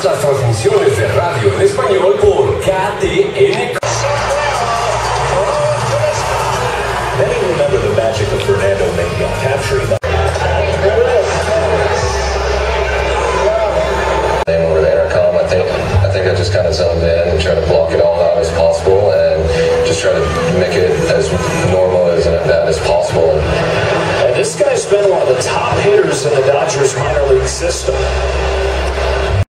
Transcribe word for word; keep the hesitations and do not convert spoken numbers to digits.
todas las transmisiones de radio en español por K T N. Many remember the magic of Fernando Mena capturing that. Over the intercom, I think I think I just kind of zoned in and tried to block it all out as possible and just try to make it as normal as and that as possible. And this guy's been one of the top hitters in the Dodgers minor league system.